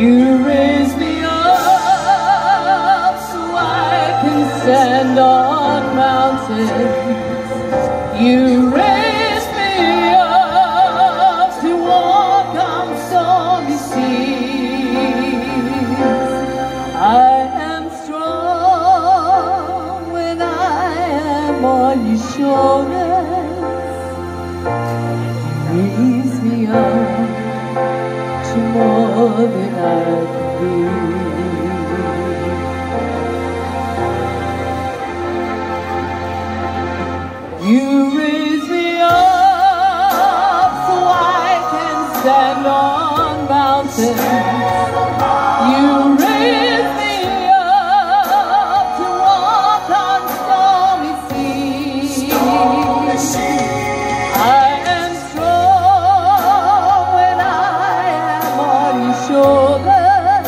You raise me up so I can stand on mountains. You raise me up to walk on stormy seas. I am strong when I am on your shoulders. You raise me up to more than I can be. You raise me up so I can stand on mountains. You raise me up to walk on stormy seas. I am strong when I am on your shoulders.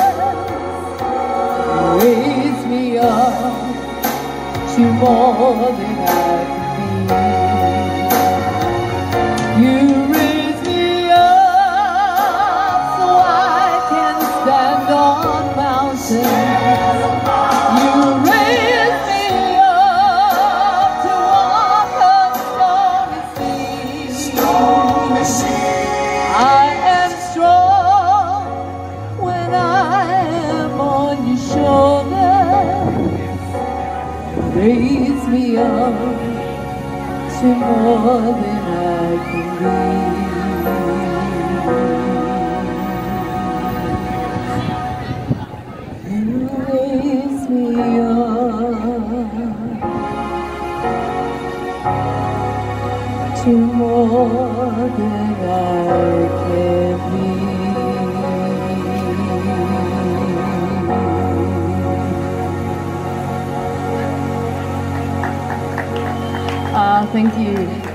Raise me up to more than I can be. You raise me up so I can stand on mountains. You raise me up to walk on stormy seas. I am strong when I am on your shoulders. Raise me up to more than I can be. You raise me up to more than I can be. Thank you.